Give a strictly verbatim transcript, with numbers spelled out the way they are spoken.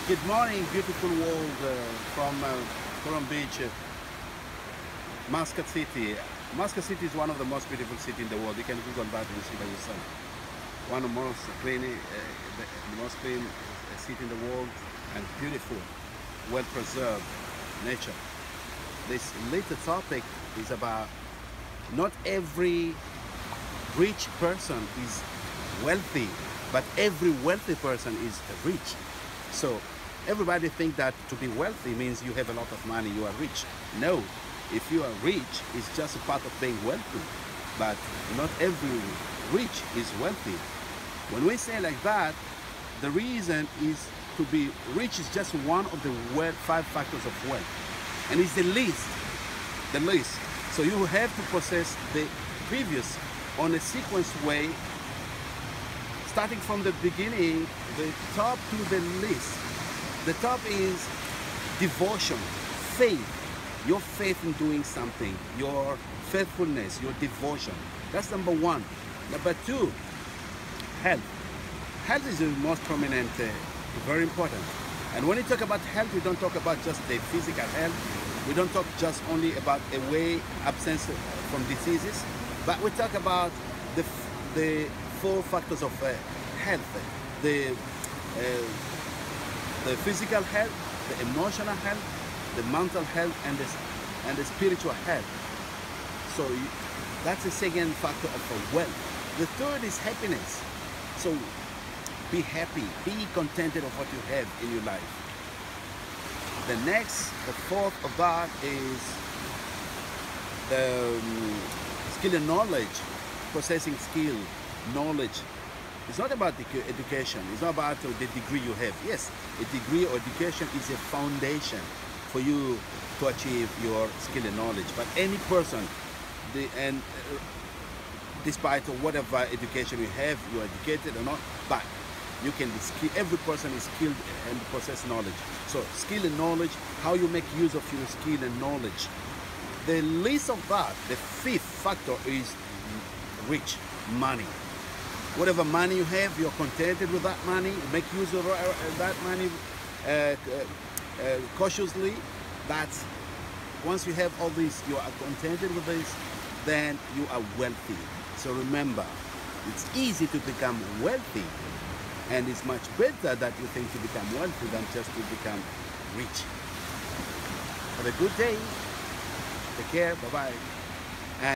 Good morning, beautiful world uh, from uh, Coram Beach, uh, Muscat City. Muscat City is one of the most beautiful cities in the world. You can Google that and see by yourself. One of the most clean, uh, the most clean city in the world, and beautiful, well-preserved nature. This little topic is about not every rich person is wealthy, but every wealthy person is rich. So everybody think that to be wealthy means you have a lot of money, you are rich. No, if you are rich, it's just a part of being wealthy. But not every rich is wealthy. When we say like that, the reason is to be rich is just one of the wealth, five factors of wealth. And it's the least, the least. So you have to possess the previous on a sequence way, starting from the beginning, the top to the least. The top is devotion, faith, your faith in doing something, your faithfulness, your devotion. That's number one. Number two, health. Health is the most prominent, uh, very important. And when you talk about health, we don't talk about just the physical health. We don't talk just only about away absence from diseases, but we talk about the, the four factors of uh, health, the, uh, the physical health, the emotional health, the mental health, and the, and the spiritual health. So you, that's the second factor of wealth. The third is happiness. So be happy, be contented of what you have in your life. The next, the fourth of that is the um, skill and knowledge, possessing skill, knowledge. It's not about the education, it's not about the degree you have. Yes, a degree or education is a foundation for you to achieve your skill and knowledge. But any person, the, and uh, despite whatever education you have, you're educated or not, but you can be skilled. Every person is skilled and possess knowledge. So skill and knowledge, how you make use of your skill and knowledge. The least of that, the fifth factor is rich, money. Whatever money you have, you're contented with that money, make use of that money uh, uh, cautiously. That's, once you have all this, you are contented with this, then you are wealthy. So remember, it's easy to become wealthy, and it's much better that you think to become wealthy than just to become rich. Have a good day. Take care. Bye-bye.